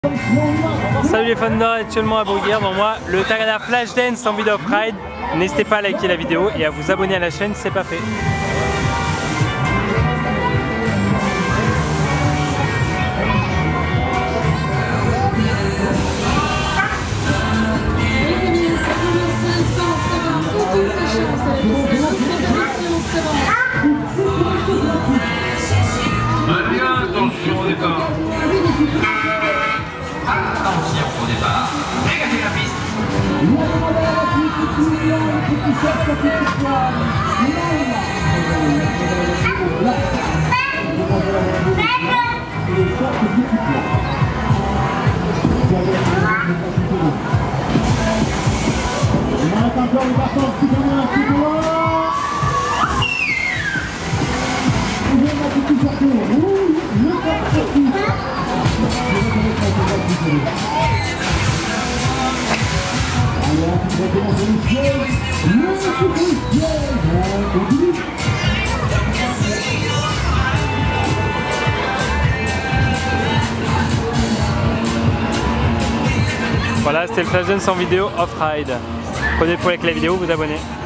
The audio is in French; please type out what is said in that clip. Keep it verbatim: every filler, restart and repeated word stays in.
Salut les fans d'or, actuellement à Beauguère, devant moi le Tagada Flashdance en vidéo off-ride. N'hésitez pas à liker la vidéo et à vous abonner à la chaîne si ce n'est pas fait. Attention au départ. Attention au départ. Dégagez la piste. Voilà, c'était le Flashdance en vidéo off-ride. Prenez le pour avec la vidéo, vous abonnez.